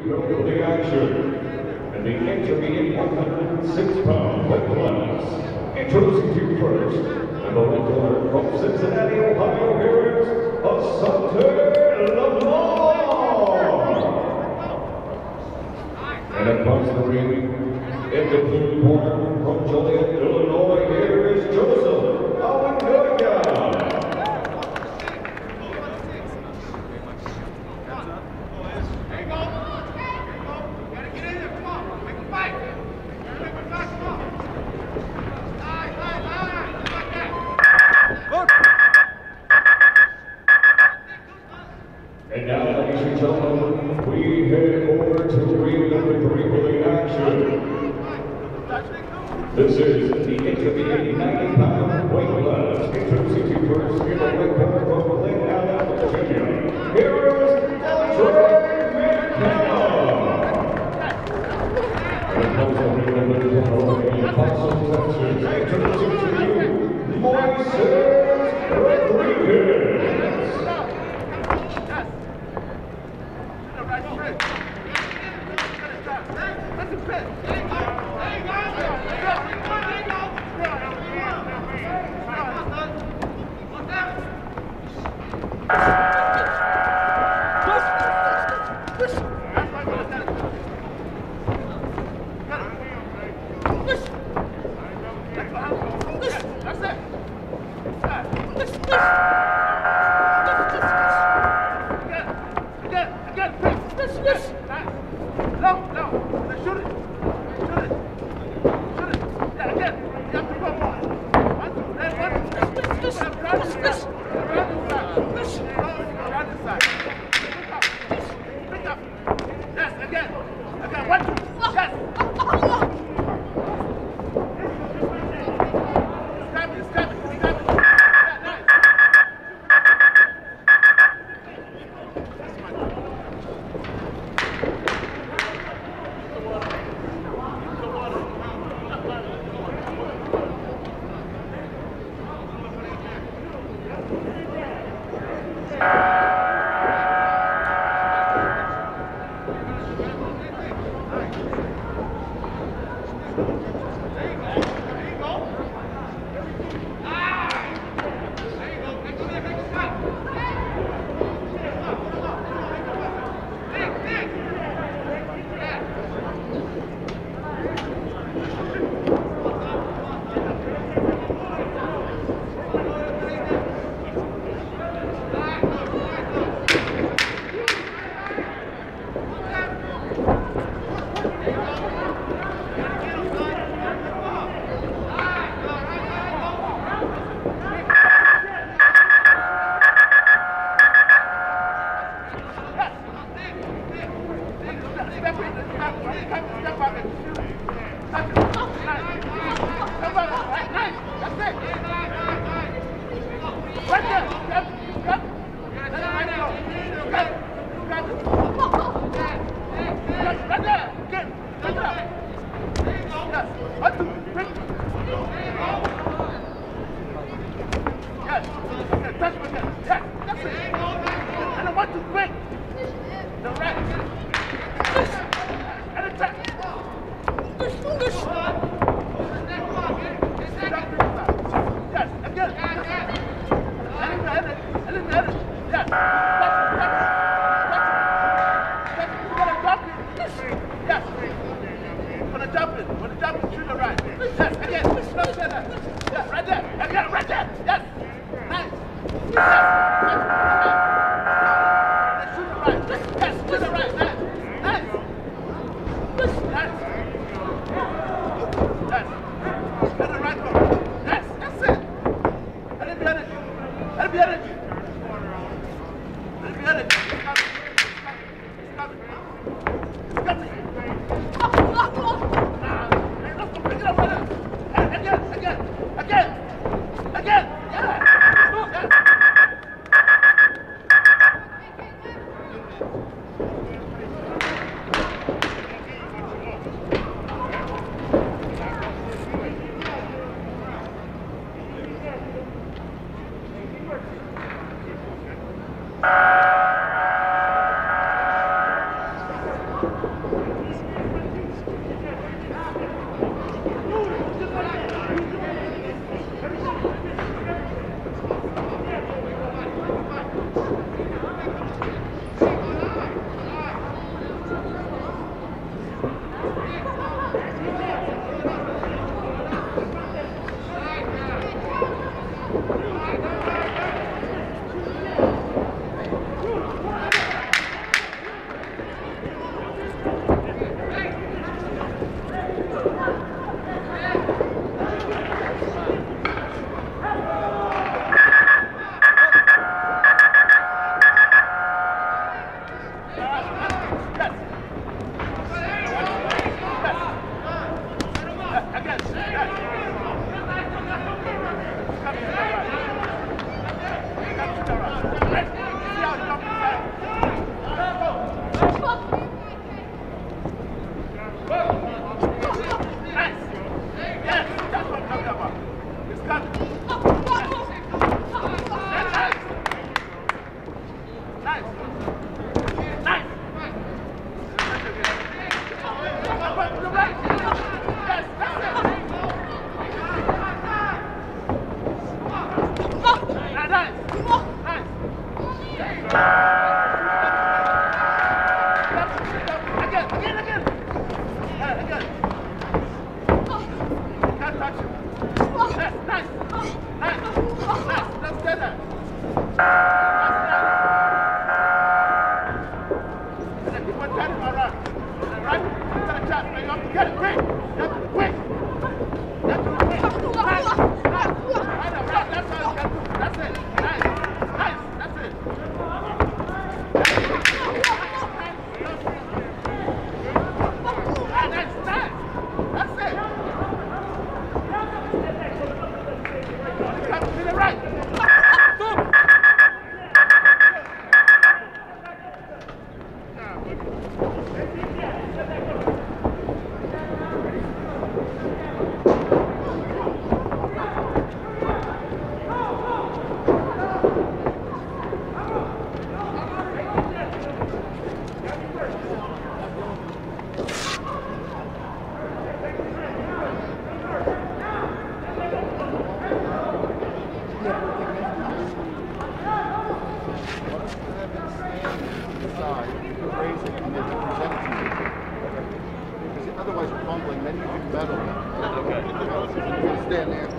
go to the action. And the intermediate 106-pound weight class. Introducing to you first, and the red corner from Cincinnati, Ohio, here is Asante Lamar. And across the ring, in the blue corner from Joliet, Illinois, here is Jojo, Awinongya. And now, ladies and gentlemen, we head over to ring number 3 for the action. This is the intermediate 90-pound weight class. Introducing you first in the red corner from Lynn, Alabama, Virginia. Here is And comes the ring number 12 in Boston, Texas. Introducing to you, Moises Rodriguez. Otherwise, you're fumbling, then you do better. Okay. Stand there.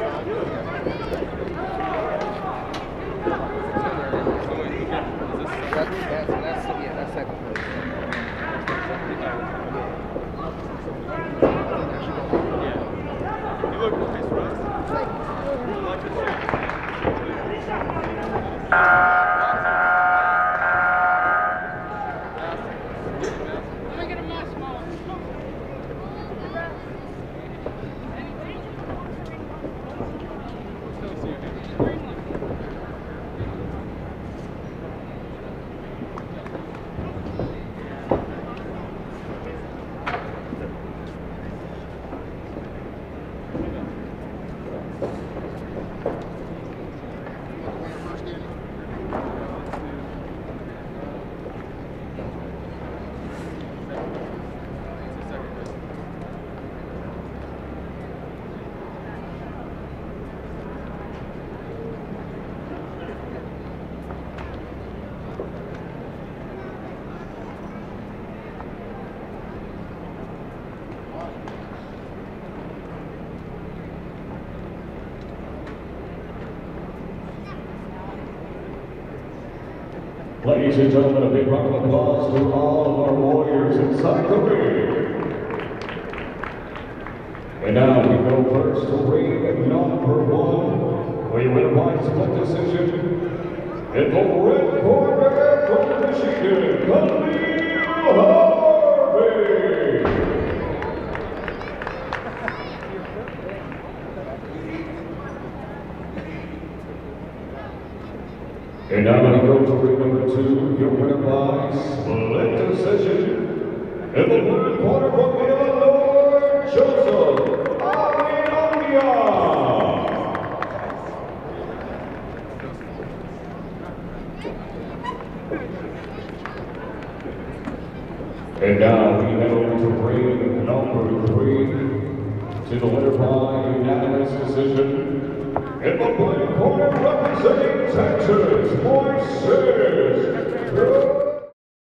That's second place. You look nice, Russ. Ladies and gentlemen, a big round of applause to all of our warriors inside the ring. And now we go first to ring number 1. We win by split decision. In the red corner from Michigan, Khalil Harvey. And now we go to ring number 2, your winner by split decision. In the third corner from Illinois, Jojo, Awinongya. And now we head over to ring number 3, to the winner by unanimous decision. In the blue corner representing Texas, Moises.